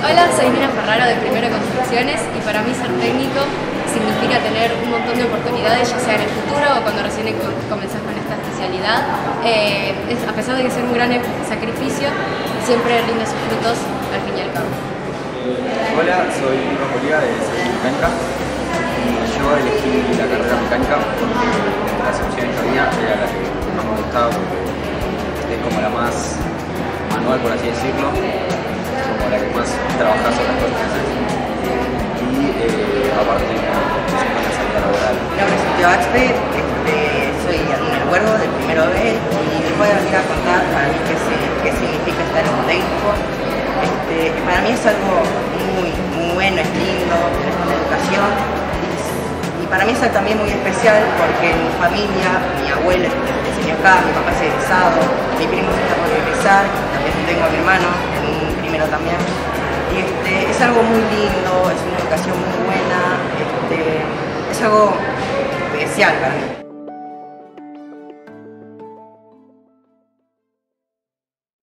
Hola, soy Nina Ferraro de Primero Construcciones y para mí ser técnico significa tener un montón de oportunidades, ya sea en el futuro o cuando recién comenzás con esta especialidad. A pesar de que sea un gran sacrificio, siempre rinde sus frutos al fin y al cabo. Hola, soy Nico Bolívar de Civil Mecánica y yo elegí la carrera mecánica porque de las opciones que había era la que más me gustaba porque es como la más manual, por así decirlo, como la que más trabajas sobre las cosas que haces y aparte es una salida laboral. Mi nombre es Santiago Axpe, soy alumno del Huergo del primero B y les voy a venir a contar para mí qué significa estar en un técnico. Para mí es algo muy bueno, es lindo, es una educación y para mí es también muy especial porque en mi familia, mi abuelo enseñó acá, mi papá es egresado, mi primo se está por egresar, también tengo a mi hermano en un primero también. Y es algo muy lindo, es una educación muy buena, es algo especial para mí.